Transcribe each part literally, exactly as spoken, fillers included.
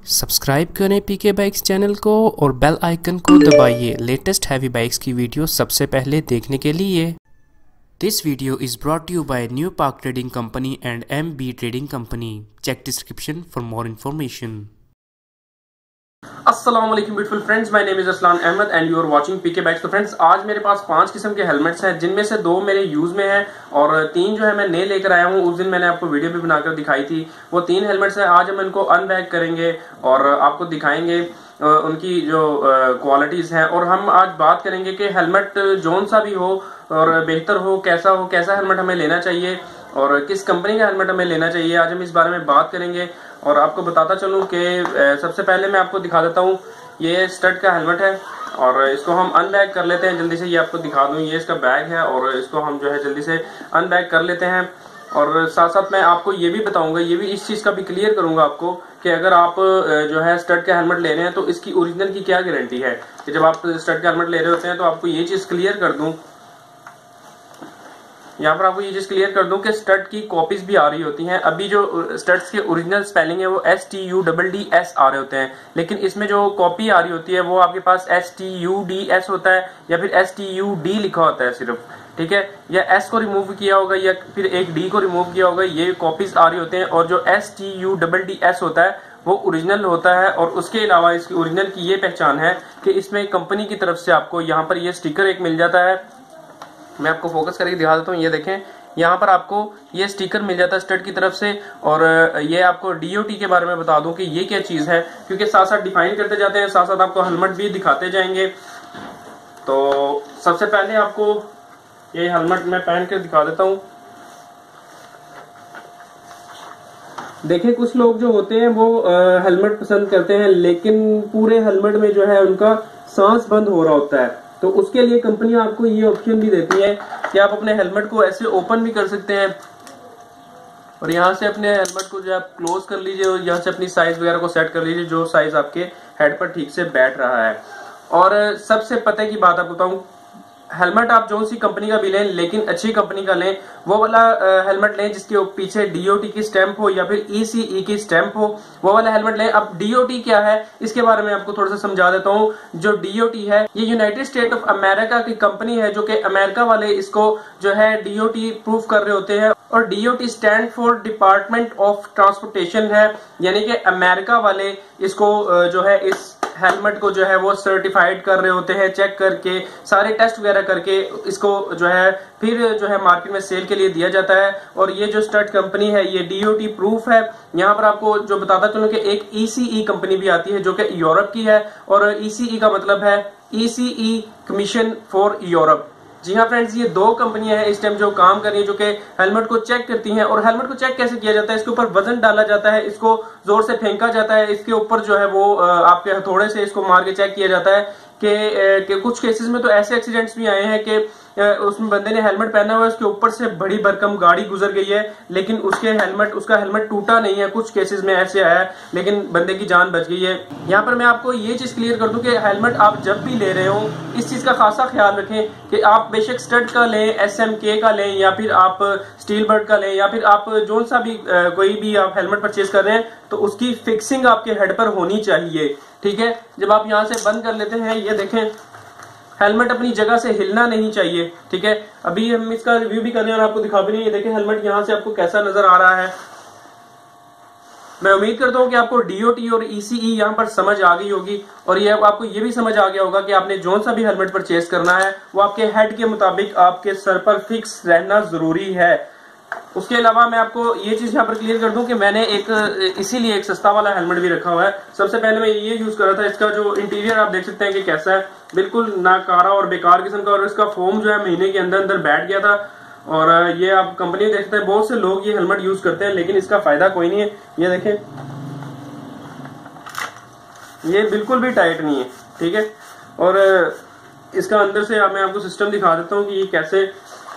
Subscribe करें पीके bikes channel को और बेल आइकन को दबाइए लेटेस्ट हैवी बाइक्स की वीडियो सबसे पहले देखने के लिए। This video is brought you by new park trading company and M B trading company. Check description for more information. अस्सलाम वालेकुम beautiful friends, my name is Aslan Ahmed and you are watching PK bikes. तो friends, आज मेरे पास पांच किस्म के helmets हैं, जिनमें से दो मेरे यूज में हैं और तीन जो है मैं नए लेकर आया हूं। उस दिन मैंने आपको वीडियो भी बनाकर दिखाई थी। वो तीन हेलमेट्स हैं। आज हम इनको अनबैग करेंगे और आपको दिखाएंगे उनकी जो क्वालिटीज हैं, और हम आज बात करेंगे कि हेलमेट जोन सा भी हो और बेहतर हो, कैसा हो, कैसा हेलमेट हमें लेना चाहिए और किस कंपनी का हेलमेट हमें लेना चाहिए। आज हम इस बारे में बात करेंगे और आपको बताता चलूं कि सबसे पहले मैं आपको दिखा देता हूं, ये स्टड का हेलमेट है और इसको हम अनबैग कर लेते हैं जल्दी से। ये आपको दिखा दूं, ये इसका बैग है और इसको हम जो है जल्दी से अनबैग कर लेते हैं। और साथ साथ मैं आपको ये भी बताऊंगा, ये भी इस चीज का भी क्लियर करूंगा आपको कि अगर आप जो है स्टड का हेलमेट ले रहे हैं तो इसकी ओरिजिनल की क्या गारंटी है। कि जब आप स्टड का हेलमेट ले रहे होते हैं तो आपको ये चीज क्लियर कर दूं, यहाँ पर आपको ये चीज क्लियर कर दूं कि स्टड की कॉपीज भी आ रही होती हैं। अभी जो स्टड्स के ओरिजिनल स्पेलिंग है वो S T U double D S आ रहे होते हैं, लेकिन इसमें जो कॉपी आ रही होती है वो आपके पास S T U D S होता है या फिर एस टी यू डी लिखा होता है सिर्फ, ठीक है। या एस को रिमूव किया होगा या फिर एक डी को रिमूव किया होगा, ये कॉपीज आ रही होते हैं। और जो S T U double D S होता है वो ओरिजिनल होता है। और उसके अलावा इसकी ओरिजिनल की ये पहचान है कि इसमें कंपनी की तरफ से आपको यहाँ पर ये स्टिकर एक मिल जाता है। मैं आपको फोकस करके दिखा देता हूँ, ये देखें, यहाँ पर आपको ये स्टिकर मिल जाता है स्टड की तरफ से। और ये आपको डीओटी के बारे में बता दूं कि ये क्या चीज है, क्योंकि साथ साथ डिफाइन करते जाते हैं, साथ साथ आपको हेलमेट भी दिखाते जाएंगे। तो सबसे पहले आपको ये हेलमेट मैं पहन कर दिखा देता हूँ। देखिए, कुछ लोग जो होते हैं वो हेलमेट पसंद करते हैं, लेकिन पूरे हेलमेट में जो है उनका सांस बंद हो रहा होता है। तो उसके लिए कंपनी आपको ये ऑप्शन भी देती है कि आप अपने हेलमेट को ऐसे ओपन भी कर सकते हैं और यहाँ से अपने हेलमेट को जो आप क्लोज कर लीजिए और यहाँ से अपनी साइज वगैरह को सेट कर लीजिए जो साइज आपके हेड पर ठीक से बैठ रहा है। और सबसे पते की बात आपको बताऊं, हेलमेट आप जो सी कंपनी का भी लें, लेकिन अच्छी कंपनी का लें। वो वाला हेलमेट लें जिसके पीछे डीओटी की स्टैंप हो या फिर ईसीई की स्टैंप हो, वो वाला हेलमेट लें। अब डीओटी क्या है इसके बारे में आपको थोड़ा सा समझा देता हूँ। जो डीओटी है ये यूनाइटेड स्टेट ऑफ अमेरिका की कंपनी है, जो कि अमेरिका वाले इसको जो है डीओटी प्रूफ कर रहे होते हैं। और DOT stand for department of transportation है, यानी कि अमेरिका वाले इसको जो है इस हेलमेट को जो है वो सर्टिफाइड कर रहे होते हैं, चेक करके सारे टेस्ट वगैरह करके इसको जो है फिर जो है मार्केट में सेल के लिए दिया जाता है। और ये जो स्टड कंपनी है ये डीओटी प्रूफ है। यहाँ पर आपको जो बताता चलूं कि एक ईसीई कंपनी भी आती है जो कि यूरोप की है, और ईसीई का मतलब है ईसीई कमीशन फॉर यूरोप। जी हाँ फ्रेंड्स, ये दो कंपनियां हैं इस टाइम जो काम कर रही है, जो कि हेलमेट को चेक करती हैं। और हेलमेट को चेक कैसे किया जाता है, इसके ऊपर वजन डाला जाता है, इसको जोर से फेंका जाता है, इसके ऊपर जो है वो आपके हथौड़े से इसको मार के चेक किया जाता है कि, कि कुछ केसेस में तो ऐसे एक्सीडेंट्स भी आए हैं कि उसमें बंदे ने हेलमेट पहना हुआ है, उसके ऊपर से बड़ी भरकम गाड़ी गुजर गई है, लेकिन उसके हेलमेट उसका हेलमेट टूटा नहीं है। कुछ केसेस में ऐसे आया है, लेकिन बंदे की जान बच गई है। यहाँ पर मैं आपको ये चीज क्लियर कर दूं कि हेलमेट आप जब भी ले रहे हो इस चीज का खासा ख्याल रखें कि आप बेशक स्टड का लें, एसएमके का लें या फिर आप स्टील बर्ड का लें या फिर आप जो सा भी कोई भी आप हेलमेट परचेज कर रहे हैं, तो उसकी फिक्सिंग आपके हेड पर होनी चाहिए, ठीक है। जब आप यहाँ से बंद कर लेते हैं, ये देखें, हेलमेट अपनी जगह से हिलना नहीं चाहिए, ठीक है। अभी हम इसका रिव्यू भी कर रहे हैं और आपको दिखा भी नहीं। ये देखें हेलमेट यहाँ से आपको कैसा नजर आ रहा है। मैं उम्मीद करता हूँ कि आपको डीओटी और ईसीई यहाँ पर समझ आ गई होगी, और ये आपको ये भी समझ आ गया होगा कि आपने जो सा भी हेलमेट परचेज करना है वो आपके हेड के मुताबिक आपके सर पर फिक्स रहना जरूरी है। उसके अलावा मैं आपको ये चीज यहाँ पर क्लियर कर दूं कि मैंने एक इसीलिए एक सस्ता वाला हेलमेट भी रखा हुआ है। सबसे पहले मैं ये यूज कर रहा था, इसका जो इंटीरियर आप देख सकते हैं कि कैसा है, बिल्कुल नाकारा और बेकार किस्म का, और इसका फोम जो है महीने के अंदर अंदर बैठ गया था। और ये आप कंपनी देख सकते हैं, बहुत से लोग ये हेलमेट यूज करते हैं, लेकिन इसका फायदा कोई नहीं है। ये देखें, ये बिल्कुल भी टाइट नहीं है, ठीक है। और इसका अंदर से मैं आपको सिस्टम दिखा देता हूँ कि ये कैसे,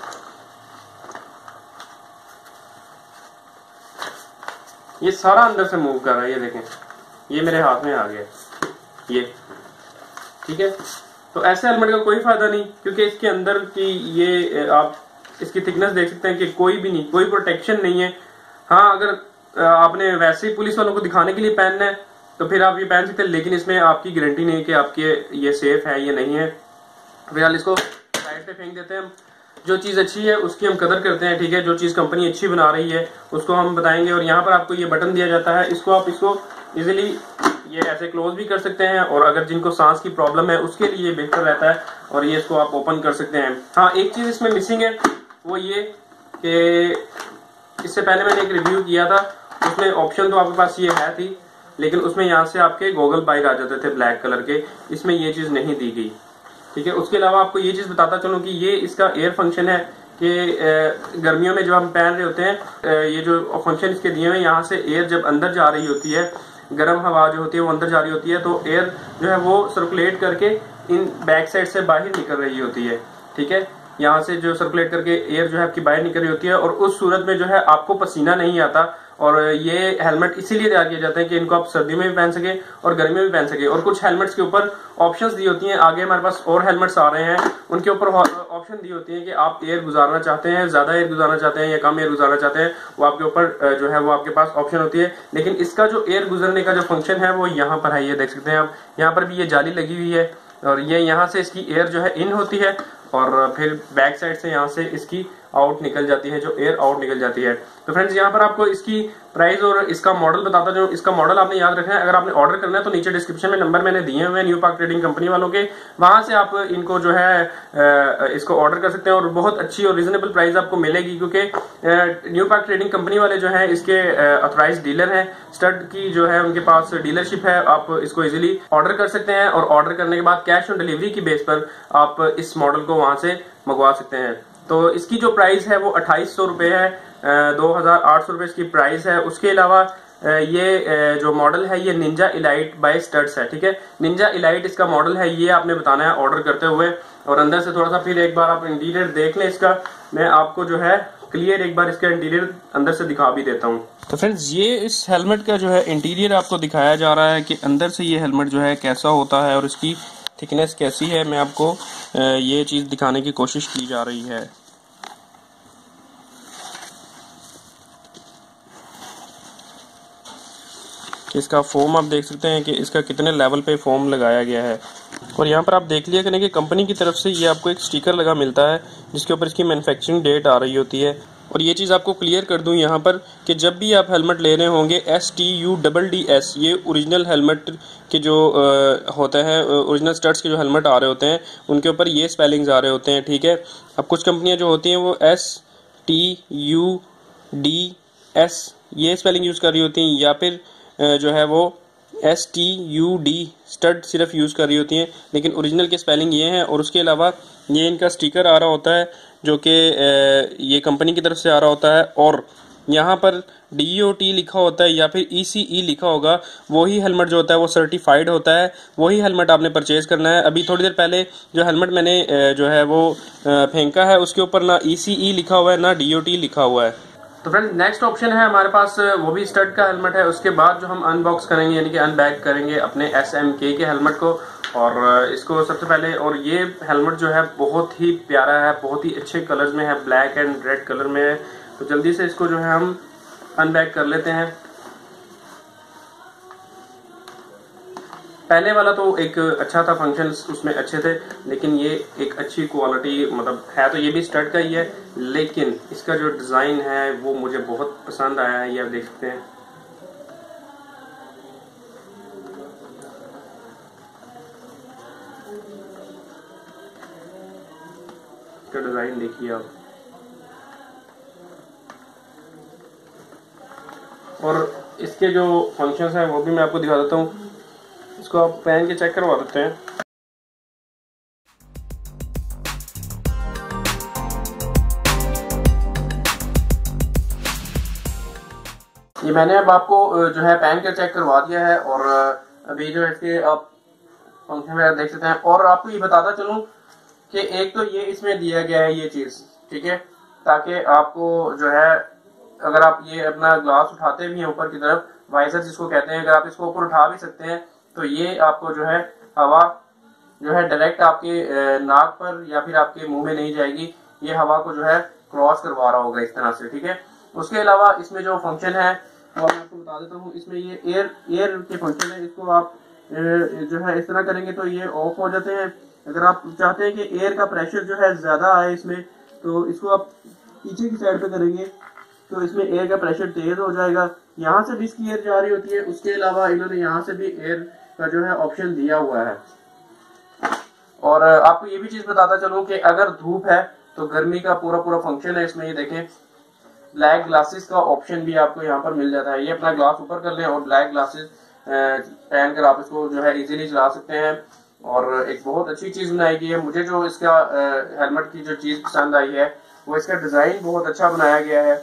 ये सारा अंदर से मूव कर रहा है। ये देखें, ये मेरे हाथ में आ गया, ये ठीक है। तो ऐसे हेलमेट का कोई फायदा नहीं, क्योंकि इसके अंदर की ये आप इसकी थिकनेस देख सकते हैं कि कोई भी नहीं, कोई प्रोटेक्शन नहीं है। हाँ, अगर आपने वैसे ही पुलिस वालों को दिखाने के लिए पहनना है तो फिर आप ये पहन सकते हैं, लेकिन इसमें आपकी गारंटी नहीं कि आपके ये सेफ है ये नहीं है। फिलहाल इसको साइड पे फेंक देते हैं हम। जो चीज़ अच्छी है उसकी हम कदर करते हैं, ठीक है। जो चीज़ कंपनी अच्छी बना रही है उसको हम बताएंगे। और यहाँ पर आपको ये बटन दिया जाता है, इसको आप इसको इजीली ये ऐसे क्लोज भी कर सकते हैं, और अगर जिनको सांस की प्रॉब्लम है उसके लिए बेहतर रहता है, और ये इसको आप ओपन कर सकते हैं। हाँ, एक चीज़ इसमें मिसिंग है, वो ये कि इससे पहले मैंने एक रिव्यू किया था, उसमें ऑप्शन तो आपके पास ये है थी, लेकिन उसमें यहाँ से आपके गॉगल बाहर आ जाते थे ब्लैक कलर के, इसमें ये चीज़ नहीं दी गई, ठीक है। उसके अलावा आपको ये चीज़ बताता चलूँ कि ये इसका एयर फंक्शन है कि गर्मियों में जब हम पहन रहे होते हैं, ये जो फंक्शन इसके दिए हुए हैं, यहाँ से एयर जब अंदर जा रही होती है, गर्म हवा जो होती है वो अंदर जा रही होती है, तो एयर जो है वो सर्कुलेट करके इन बैक साइड से बाहर निकल रही होती है, ठीक है। यहाँ से जो सर्कुलेट करके एयर जो है आपकी बाहर निकल रही होती है, और उस सूरत में जो है आपको पसीना नहीं आता। और ये हेलमेट इसीलिए तैयार किए जाते हैं कि इनको आप सर्दियों में भी पहन सके और गर्मी में भी पहन सके। और कुछ हेलमेट्स के ऊपर ऑप्शंस दी होती हैं, आगे हमारे पास और हेलमेट्स आ रहे हैं, उनके ऊपर ऑप्शन दी होती है कि आप एयर गुजारना चाहते हैं, ज्यादा एयर गुजारना चाहते हैं या कम एयर गुजारना चाहते हैं, वो आपके ऊपर जो है वो आपके पास ऑप्शन होती है। लेकिन इसका जो एयर गुजरने का जो फंक्शन है वो यहाँ पर है, ये देख सकते हैं आप, यहाँ पर भी ये जाली लगी हुई है, और ये यहाँ से इसकी एयर जो है इन होती है, और फिर बैक साइड से यहाँ से इसकी आउट निकल जाती है, जो एयर आउट निकल जाती है। तो फ्रेंड्स, यहाँ पर आपको इसकी प्राइस और इसका मॉडल बताता जो इसका मॉडल आपने याद रखना है। अगर आपने ऑर्डर करना है तो नीचे डिस्क्रिप्शन में नंबर मैंने दिए हुए हैं न्यू पाक ट्रेडिंग कंपनी वालों के, वहां से आप इनको जो है इसको ऑर्डर कर सकते हैं, और बहुत अच्छी और रीजनेबल प्राइस आपको मिलेगी, क्योंकि न्यू पाक ट्रेडिंग कंपनी वाले जो है इसके ऑथराइज्ड डीलर हैं, स्टड की जो है उनके पास डीलरशिप है। आप इसको इजिली ऑर्डर कर सकते हैं, और ऑर्डर करने के बाद कैश ऑन डिलीवरी की बेस पर आप इस मॉडल को वहां से मंगवा सकते हैं। तो इसकी जो प्राइस है वो अट्ठाईस सौ रुपए है, दो हजार आठ सौ रुपए इसकी प्राइस है। उसके अलावा ये जो मॉडल है ये निंजा इलाइट बाय स्टड्स है, ठीक है। निंजा इलाइट इसका मॉडल है, ये आपने बताना है ऑर्डर करते हुए। और अंदर से थोड़ा सा फिर एक बार आप इंटीरियर देख लें इसका, मैं आपको जो है क्लियर एक बार इसका इंटीरियर अंदर से दिखा भी देता हूँ। तो फ्रेंड्स, ये इस हेलमेट का जो है इंटीरियर आपको दिखाया जा रहा है कि अंदर से ये हेलमेट जो है कैसा होता है और इसकी थिकनेस कैसी है, मैं आपको ये चीज़ दिखाने की कोशिश की जा रही है। कि इसका फोम आप देख सकते हैं कि इसका कितने लेवल पे फोम लगाया गया है। और यहाँ पर आप देख लिया करें कि कंपनी की तरफ से ये आपको एक स्टिकर लगा मिलता है जिसके ऊपर इसकी मैन्युफैक्चरिंग डेट आ रही होती है। और ये चीज़ आपको क्लियर कर दूं यहाँ पर कि जब भी आप हेलमेट ले रहे होंगे, S T U double D S, ये ओरिजिनल हेलमेट के जो आ, होता है, ओरिजिनल स्टड्स के जो हेलमेट आ रहे होते हैं उनके ऊपर ये स्पेलिंग्स आ रहे होते हैं, ठीक है। अब कुछ कंपनियाँ जो होती हैं वो S T U D S ये स्पेलिंग यूज़ कर रही होती हैं, या फिर जो है वो S T U D stud सिर्फ यूज़ कर रही होती हैं, लेकिन ओरिजिनल की स्पेलिंग ये है। और उसके अलावा ये इनका स्टिकर आ रहा होता है जो कि ये कंपनी की तरफ से आ रहा होता है, और यहाँ पर डी ओ टी लिखा होता है या फिर ई सी ई लिखा होगा। वही हेलमेट जो होता है वो सर्टिफाइड होता है, वही हेलमेट आपने परचेज करना है। अभी थोड़ी देर पहले जो हेलमेट मैंने जो है वो फेंका है उसके ऊपर ना ई सी ई लिखा हुआ है ना डी ओ टी लिखा हुआ है। तो फ्रेंड्स, नेक्स्ट ऑप्शन है हमारे पास, वो भी स्टड का हेलमेट है। उसके बाद जो हम अनबॉक्स करेंगे यानी कि अनबैग करेंगे अपने एस एम के के हेलमेट को, और इसको सबसे पहले, और ये हेलमेट जो है बहुत ही प्यारा है, बहुत ही अच्छे कलर्स में है, ब्लैक एंड रेड कलर में है। तो जल्दी से इसको जो है हम अनबैग कर लेते हैं। पहले वाला तो एक अच्छा था, फंक्शंस उसमें अच्छे थे, लेकिन ये एक अच्छी क्वालिटी मतलब है, तो ये भी स्टड का ही है, लेकिन इसका जो डिज़ाइन है वो मुझे बहुत पसंद आया है। ये आप देख सकते हैं, इसका डिज़ाइन देखिए आप। और इसके जो फंक्शंस हैं वो भी मैं आपको दिखा देता हूँ। इसको आप पहन के चेक करवा देते हैं। ये मैंने अब आपको जो है पहन कर चेक करवा दिया है, और अभी जो इसके आप फंक्शन वगैरह देख सकते हैं। और आपको ये बताता चलूं कि एक तो ये इसमें दिया गया है ये चीज, ठीक है, ताकि आपको जो है अगर आप ये अपना ग्लास उठाते भी हैं ऊपर की तरफ, वाइजर जिसको कहते हैं, अगर आप इसको ऊपर उठा भी सकते हैं तो ये आपको जो है हवा जो है डायरेक्ट आपके नाक पर या फिर आपके मुंह में नहीं जाएगी, ये हवा को जो है क्रॉस करवा रहा होगा इस तरह से, ठीक है। उसके अलावा इसमें जो फंक्शन है और मैं आपको बता देता हूँ इसमें ये एयर एयर के फंक्शन है। इसको आप जो है इस तरह करेंगे तो ये ऑफ हो जाते हैं। अगर आप चाहते हैं कि एयर का प्रेशर जो है ज़्यादा आए इसमें, तो इसको आप पीछे की साइड पे करेंगे तो इसमें एयर का प्रेशर तेज हो जाएगा। यहाँ से भी इसकी एयर जा रही होती है, उसके अलावा इन्होंने यहाँ से भी एयर का जो है ऑप्शन दिया हुआ है। और आपको ये भी चीज बताता चलूं कि अगर धूप है तो गर्मी का पूरा पूरा फंक्शन है इसमें। ये देखें ब्लैक ग्लासेस का ऑप्शन भी आपको यहाँ पर मिल जाता है। ये अपना ग्लास ऊपर कर लें और ब्लैक ग्लासेस पहन कर आप इसको जो है इजीली चला सकते हैं। और एक बहुत अच्छी चीज बनाई गई है। मुझे जो इसका हेलमेट की जो चीज पसंद आई है वो इसका डिजाइन बहुत अच्छा बनाया गया है।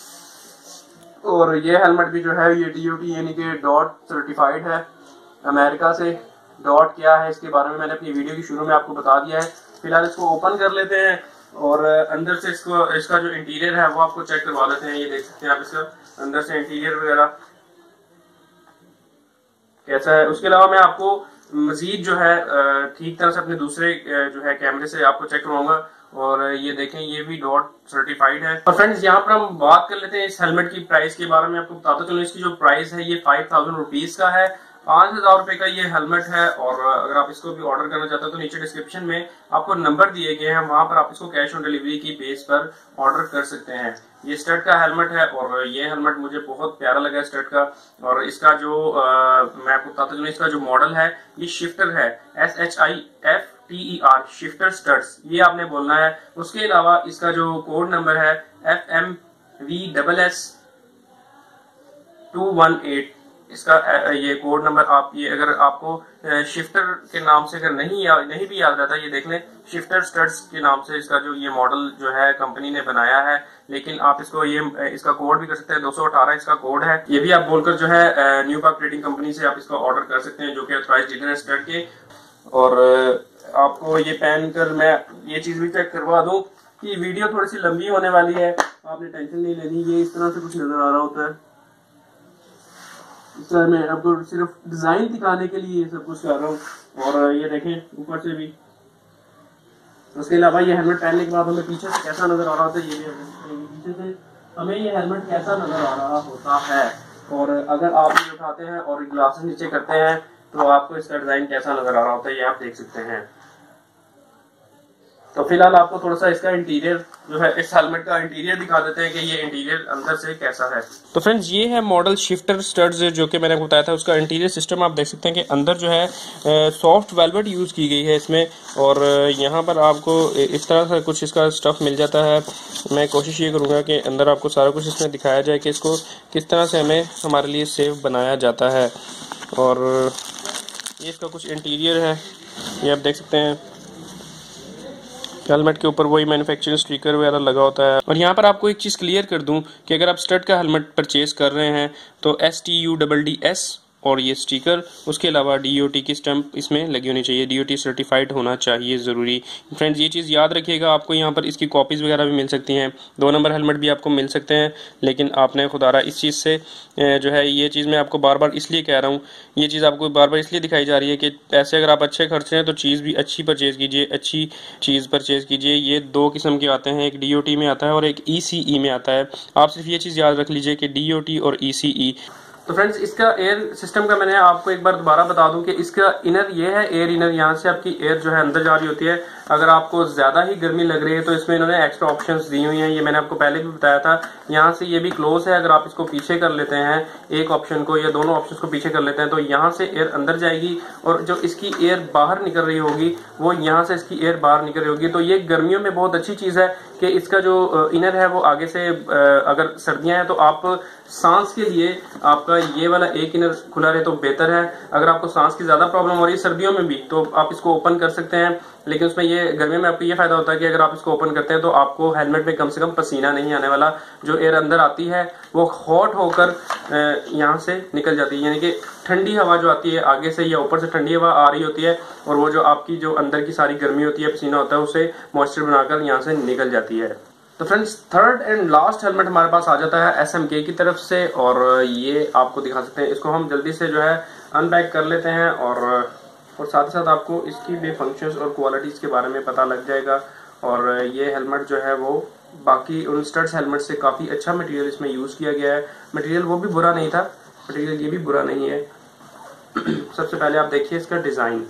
और ये हेलमेट भी जो है ये डी ओ टी यानी कि डॉट सर्टिफाइड है अमेरिका से। डॉट क्या है इसके बारे में मैंने अपनी वीडियो की शुरू में आपको बता दिया है। फिलहाल इसको ओपन कर लेते हैं और अंदर से इसको इसका जो इंटीरियर है वो आपको चेक करवा लेते हैं। ये देख सकते हैं आप इसका अंदर से इंटीरियर वगैरह कैसा है। उसके अलावा मैं आपको मजीद जो है ठीक तरह से अपने दूसरे जो है कैमरे से आपको चेक करवाऊंगा। और ये देखें ये भी डॉट सर्टिफाइड है। और फ्रेंड्स यहाँ पर हम बात कर लेते हैं इस हेलमेट की प्राइस के बारे में। आपको बताता चलूं इसकी जो प्राइस है ये फाइव थाउजेंड रुपीज का है। पांच हजार रुपए का ये हेलमेट है। और अगर आप इसको भी ऑर्डर करना चाहते हो तो नीचे डिस्क्रिप्शन में आपको नंबर दिए गए हैं, वहां पर आप इसको कैश ऑन डिलीवरी की बेस पर ऑर्डर कर सकते हैं। ये स्टड का हेलमेट है और ये हेलमेट मुझे बहुत प्यारा लगा स्टड का। और इसका जो आ, मैं आपको बताता चलूं इसका जो मॉडल है ये शिफ्टर है, S H I F T E R shifter studs, ये आपने बोलना है। उसके अलावा इसका जो कोड नंबर है F M V double S two one eight, इसका ये कोड नंबर आप ये अगर आपको शिफ्टर के नाम से अगर नहीं या, नहीं भी याद रहता, ये देख लें शिफ्टर स्टड्स के नाम से इसका जो ये मॉडल जो है कंपनी ने बनाया है। लेकिन आप इसको ये इसका कोड भी कर सकते हैं, दो सौ अठारह इसका कोड है। ये भी आप बोलकर जो है न्यू पाक ट्रेडिंग कंपनी से आप इसका ऑर्डर कर सकते हैं जो कि ऑथराइज्ड डीलर है स्टड के। और आपको ये पहन कर मैं ये चीज भी चेक करवा दूं कि वीडियो थोड़ी सी लंबी होने वाली है, आपने टेंशन नहीं लेनी। ये इस तरह से कुछ नजर आ रहा होता है। इस तरह मैं आपको सिर्फ डिजाइन दिखाने के लिए ये सब कुछ कर रहा हूँ। और ये देखें ऊपर से भी। उसके अलावा ये हेलमेट पहनने के बाद हमें पीछे से कैसा नजर आ रहा होता है, ये भी पीछे से हमें ये हेलमेट कैसा नजर आ रहा होता है। और अगर आप ये उठाते हैं और ग्लासेस नीचे करते हैं तो आपको इसका डिजाइन कैसा नजर आ रहा होता है ये आप देख सकते हैं। तो फिलहाल आपको थोड़ा सा इसका इंटीरियर जो है इस हेलमेट का इंटीरियर दिखा देते हैं कि ये इंटीरियर अंदर से कैसा है। तो फ्रेंड्स ये है मॉडल शिफ्टर स्टड्स जो कि मैंने बताया था, उसका इंटीरियर सिस्टम आप देख सकते हैं कि अंदर जो है सॉफ्ट वेलवेट यूज़ की गई है इसमें। और यहाँ पर आपको इस तरह से कुछ इसका स्टफ मिल जाता है। मैं कोशिश ये करूँगा कि अंदर आपको सारा कुछ इसमें दिखाया जाए कि इसको किस तरह से हमें हमारे लिए सेफ बनाया जाता है। और ये इसका कुछ इंटीरियर है, ये आप देख सकते हैं। हेलमेट के ऊपर वही मैन्युफैक्चरिंग स्टिकर वगैरह लगा होता है। और यहाँ पर आपको एक चीज़ क्लियर कर दूं कि अगर आप स्टड का हेलमेट परचेज कर रहे हैं तो S T U double D S और ये स्टिकर, उसके अलावा डी ओ टी की स्टैंप इसमें लगी होनी चाहिए। डी ओ टी सर्टिफाइड होना चाहिए ज़रूरी। फ्रेंड्स ये चीज़ याद रखिएगा, आपको यहाँ पर इसकी कॉपीज़ वगैरह भी मिल सकती हैं। दो नंबर हेलमेट भी आपको मिल सकते हैं। लेकिन आपने खुदारा इस चीज़ से जो है ये चीज़ मैं आपको बार बार इसलिए कह रहा हूँ, ये चीज़ आपको बार बार इसलिए दिखाई जा रही है कि पैसे अगर आप अच्छे खर्च रहे हैं तो चीज़ भी अच्छी परचेज़ कीजिए, अच्छी चीज़ परचेज़ कीजिए। ये दो किस्म के आते हैं, एक डी ओ टी में आता है और एक ई सी ई में आता है। आप सिर्फ ये चीज़ याद रख लीजिए कि डी ओ टी और ई सी ई। तो फ्रेंड्स इसका एयर सिस्टम का मैंने आपको एक बार दोबारा बता दूं कि इसका इनर ये है, एयर इनर, यहाँ से आपकी एयर जो है अंदर जा रही होती है। अगर आपको ज्यादा ही गर्मी लग रही है तो इसमें इन्होंने एक्स्ट्रा ऑप्शंस दी हुई हैं, ये मैंने आपको पहले भी बताया था। यहाँ से ये भी क्लोज है, अगर आप इसको पीछे कर लेते हैं एक ऑप्शन को या दोनों ऑप्शन को पीछे कर लेते हैं तो यहाँ से एयर अंदर जाएगी और जो इसकी एयर बाहर निकल रही होगी वो यहाँ से इसकी एयर बाहर निकल रही होगी। तो ये गर्मियों में बहुत अच्छी चीज है कि इसका जो इनर है वो आगे से, अगर सर्दियां हैं तो आप सांस के लिए आपका ये वाला एक इनर खुला रहे तो बेहतर है। अगर आपको सांस की ज्यादा प्रॉब्लम हो रही है सर्दियों में भी तो आप इसको ओपन कर सकते हैं। लेकिन उसमें ये गर्मियों में आपको ये फायदा होता है कि अगर आप इसको ओपन करते हैं तो आपको हेलमेट में कम से कम पसीना नहीं आने वाला। जो एयर अंदर आती है वो हॉट होकर यहाँ से निकल जाती है, यानी कि ठंडी हवा जो आती है आगे से या ऊपर से ठंडी हवा आ रही होती है और वो जो आपकी जो अंदर की सारी गर्मी होती है, पसीना होता है, उसे मॉइस्चर बनाकर यहाँ से निकल जाती है। तो friends third and last helmet हमारे पास आ जाता है एस एम के की तरफ से और ये आपको दिखा सकते हैं। इसको हम जल्दी से जो है अनपैक कर लेते हैं और और साथ ही साथ आपको इसकी भी फंक्शंस और क्वालिटीज़ के बारे में पता लग जाएगा। और ये हेलमेट जो है वो बाकी उन स्टड्स हेलमेट से काफ़ी अच्छा मटेरियल इसमें यूज़ किया गया है। मटेरियल वो भी बुरा नहीं था, मटेरियल ये भी बुरा नहीं है। सबसे पहले आप देखिए इसका डिज़ाइन।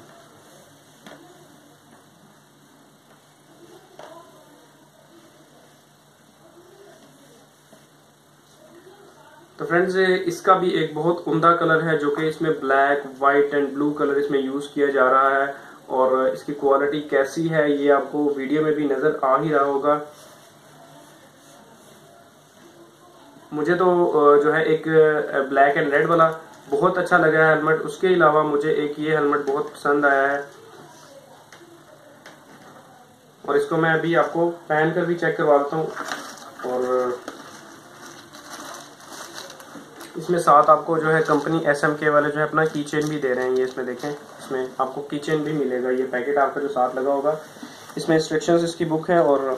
तो फ्रेंड्स इसका भी एक बहुत उम्दा कलर है जो कि इसमें black, white and blue colour इसमें यूज़ किया जा रहा है। और इसकी क्वालिटी कैसी है ये आपको वीडियो में भी नज़र आ ही रहा होगा। मुझे तो जो है एक ब्लैक एंड रेड वाला बहुत अच्छा लगा है हेलमेट। उसके अलावा मुझे एक ये हेलमेट बहुत पसंद आया है और इसको मैं अभी आपको पहन कर भी चेक करवा देता हूँ। और इसमें साथ आपको जो है कंपनी एस एम के वाले जो है अपना की चेन भी दे रहे हैं। ये इसमें देखें, इसमें आपको की चेन भी मिलेगा। ये पैकेट आपका जो साथ लगा होगा, इसमें इंस्ट्रक्शंस इसकी बुक है। और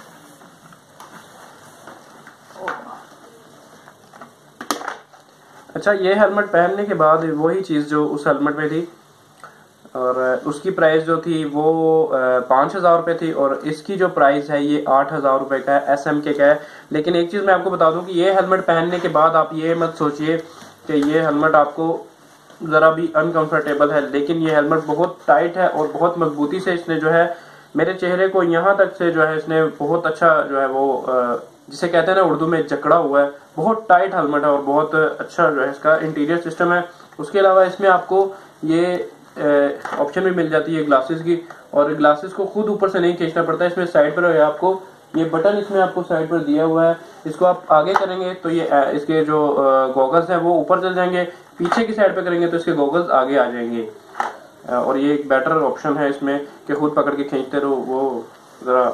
अच्छा, ये हेलमेट पहनने के बाद वही चीज़ जो उस हेलमेट में थी और उसकी प्राइस जो थी वो पाँच हज़ार रुपये थी और इसकी जो प्राइस है ये आठ हज़ार रुपये का है, एस एम के का है। लेकिन एक चीज़ मैं आपको बता दूं कि ये हेलमेट पहनने के बाद आप ये मत सोचिए कि ये हेलमेट आपको ज़रा भी अनकंफर्टेबल है, लेकिन ये हेलमेट बहुत टाइट है और बहुत मजबूती से इसने जो है मेरे चेहरे को यहाँ तक से जो है इसने बहुत अच्छा जो है वो जिसे कहते हैं ना उर्दू में जकड़ा हुआ है। बहुत टाइट हेलमेट है और बहुत अच्छा जो है इसका इंटीरियर सिस्टम है। उसके अलावा इसमें आपको ये ऑप्शन भी मिल जाती है ग्लासेस की, और ग्लासेस को खुद ऊपर से नहीं खींचना पड़ता है। इसमें साइड पर है आपको ये बटन इसमें आपको साइड पर दिया हुआ है। इसको आप आगे करेंगे तो ये इसके जो गॉगल्स हैं वो ऊपर चल जाएंगे, पीछे की साइड पे करेंगे तो इसके गॉगल्स आगे आ जाएंगे। और ये एक बेटर ऑप्शन है इसमें कि खुद पकड़ के खींचते रहो। वो जरा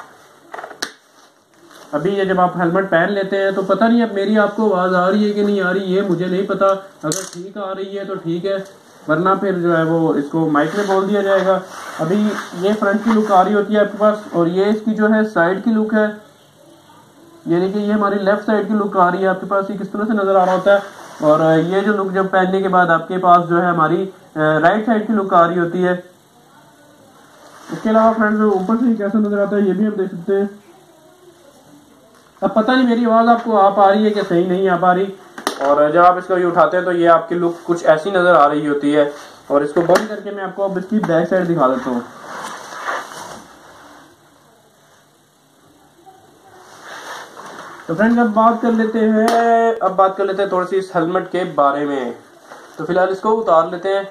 अभी ये जब आप हेलमेट पहन लेते हैं तो पता नहीं अब मेरी आपको आवाज़ आ रही है कि नहीं आ रही है, मुझे नहीं पता। अगर ठीक आ रही है तो ठीक है, वरना फिर जो है वो इसको माइक में बोल दिया जाएगा। अभी ये फ्रंट की लुक आ रही होती है आपके पास और ये इसकी जो है साइड की लुक है, यानी कि ये हमारी लेफ्ट साइड की लुक आ रही है आपके पास। ये किस तरह से नज़र आ रहा होता है। और ये जो लुक जब पहनने के बाद आपके पास जो है हमारी राइट साइड की लुक आ रही होती है। इसके अलावा फ्रेंड्स ऊपर से कैसा नजर आता है ये भी हम देख सकते हैं। अब पता नहीं मेरी आवाज़ आपको आ पा रही है कि सही नहीं आ पा रही। और जब आप इसको ये उठाते हैं तो ये आपकी लुक कुछ ऐसी नज़र आ रही होती है। और इसको बंद करके मैं आपको अब इसकी बैक साइड दिखा देता हूँ। तो फ्रेंड्स अब बात कर लेते हैं अब बात कर लेते हैं थोड़ी सी इस हेलमेट के बारे में। तो फिलहाल इसको उतार लेते हैं।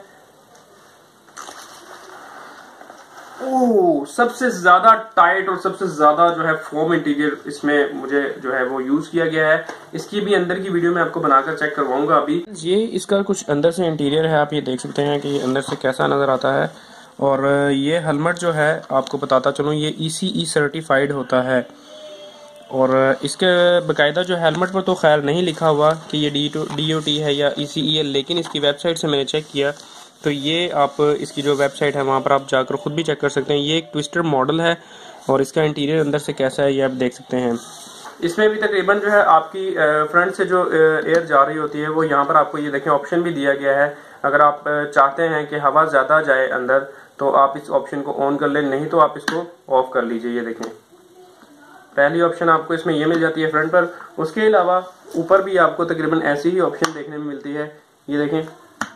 ओह, सबसे ज्यादा टाइट और सबसे ज्यादा जो है फोम इंटीरियर इसमें मुझे जो है वो यूज किया गया है। इसकी भी अंदर की वीडियो मैं आपको बनाकर चेक करवाऊंगा। अभी ये इसका कुछ अंदर से इंटीरियर है, आप ये देख सकते हैं कि अंदर से कैसा नजर आता है। और ये हेलमेट जो है आपको बताता चलूँ ये ई सी ई सर्टिफाइड होता है। और इसके बाकायदा जो हेलमेट पर तो खैर नहीं लिखा हुआ कि ये डी ओ टी है या ई सी ई है, लेकिन इसकी वेबसाइट से मैंने चेक किया तो ये आप इसकी जो वेबसाइट है वहाँ पर आप जाकर खुद भी चेक कर सकते हैं। ये एक ट्विस्टर मॉडल है और इसका इंटीरियर अंदर से कैसा है ये आप देख सकते हैं। इसमें भी तकरीबन जो है आपकी फ्रंट से जो एयर जा रही होती है वो यहाँ पर आपको ये देखें ऑप्शन भी दिया गया है। अगर आप चाहते हैं कि हवा ज़्यादा जाए अंदर तो आप इस ऑप्शन को ऑन कर लें, नहीं तो आप इसको ऑफ कर लीजिए। ये देखें पहली ऑप्शन आपको इसमें ये मिल जाती है फ्रंट पर। उसके अलावा ऊपर भी आपको तकरीबन ऐसी ही ऑप्शन देखने में मिलती है। ये देखें,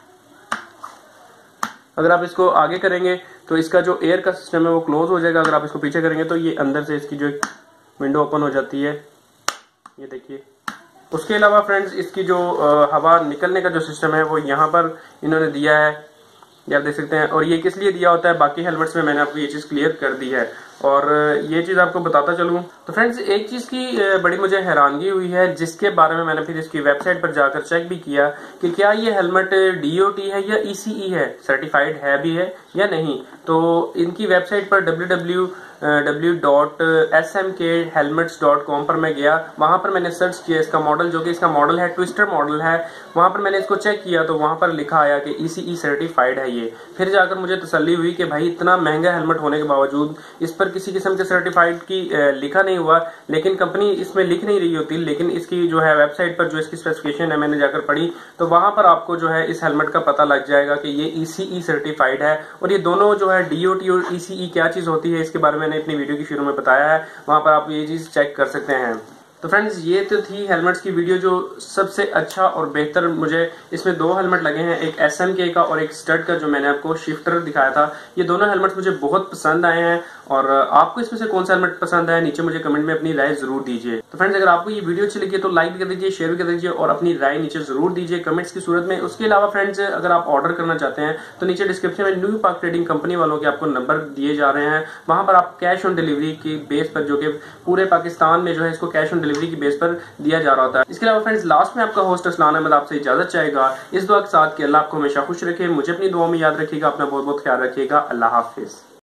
अगर आप इसको आगे करेंगे तो इसका जो एयर का सिस्टम है वो क्लोज हो जाएगा। अगर आप इसको पीछे करेंगे तो ये अंदर से इसकी जो विंडो ओपन हो जाती है, ये देखिए। उसके अलावा फ्रेंड्स इसकी जो हवा निकलने का जो सिस्टम है वो यहाँ पर इन्होंने दिया है, ये आप देख सकते हैं। और ये किस लिए दिया होता है बाकी हेलमेट्स में मैंने आपको ये चीज़ क्लियर कर दी है। और ये चीज़ आपको बताता चलूँ तो फ्रेंड्स एक चीज़ की बड़ी मुझे हैरानगी हुई है जिसके बारे में मैंने फिर इसकी वेबसाइट पर जाकर चेक भी किया कि क्या ये हेलमेट डी ओ टी है या ई सी ई है, सर्टिफाइड है भी है या नहीं। तो इनकी वेबसाइट पर W W W dot S M K helmets dot com पर मैं गया, वहां पर मैंने सर्च किया इसका मॉडल, जो कि इसका मॉडल है ट्विस्टर मॉडल है। वहां पर मैंने इसको चेक किया तो वहां पर लिखा आया कि ई सी ई सर्टिफाइड है ये। फिर जाकर मुझे तसल्ली हुई कि भाई इतना महंगा हेलमेट होने के बावजूद इस पर पर किसी किस्म के सर्टिफाइड की लिखा नहीं हुआ, लेकिन कंपनी इसमें लिख नहीं रही होती, लेकिन इसकी जो है वेबसाइट पर जो इसकी स्पेसिफिकेशन है मैंने जाकर पढ़ी, तो वहां पर आपको जो है इस हेलमेट का पता लग जाएगा कि ये ईसीई सर्टिफाइड है। और ये दोनों जो है डीओटी और ईसीई क्या चीज होती है इसके बारे में मैंने अपनी वीडियो की शुरू में बताया है, वहां पर आप ये चीज चेक कर सकते हैं। तो फ्रेंड्स ये तो थी हेलमेट्स की वीडियो जो सबसे अच्छा और बेहतर मुझे इसमें दो हेलमेट लगे हैं, एक एसएमके का और एक स्टड का जो मैंने आपको शिफ्टर दिखाया था। ये दोनों हेलमेट्स मुझे बहुत पसंद आए हैं और आपको इसमें से कौन सा हेलमेट पसंद आया नीचे मुझे कमेंट में अपनी राय जरूर दीजिए। तो फ्रेंड्स अगर आपको ये वीडियो अच्छी लगी तो लाइक कर दीजिए, शेयर कर दीजिए और अपनी राय नीचे जरूर दीजिए कमेंट्स की सूरत में। उसके अलावा फ्रेंड्स अगर आप ऑर्डर करना चाहते हैं तो नीचे डिस्क्रिप्शन में न्यू पाक ट्रेडिंग कंपनी वालों के आपको नंबर दिए जा रहे हैं, वहां पर आप कैश ऑन डिलीवरी की बेस पर, जो कि पूरे पाकिस्तान में जो है इसको कैश ऑन डिलीवरी की बेस पर दिया जा रहा होता है। इसके अलावा फ्रेंड्स लास्ट में आपका होस्ट अस्लान अहमद आपसे इजाजत चाहेगा इस दुआ के साथ कि अल्लाह आपको हमेशा खुश रखे, मुझे अपनी दुआ में याद रखिएगा, अपना बहुत बहुत ख्याल रखिएगा। अल्लाह हाफिज।